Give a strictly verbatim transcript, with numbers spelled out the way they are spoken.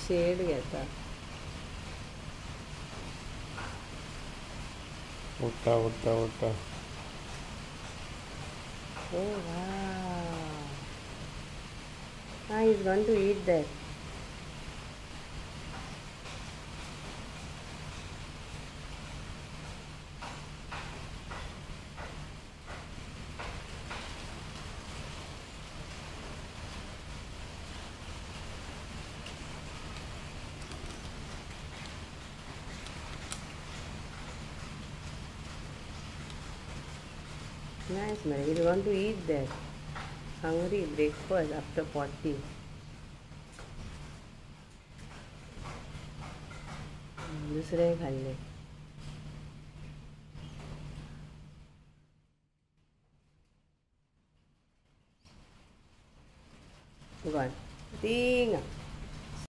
Shade घेता. उठा उठा उठा. Oh wow. Ah, he's going to eat that. Nice, man. He's going to eat that. Hungry breakfast after potty. दुसरे खाल्ले. Gone. Tinga.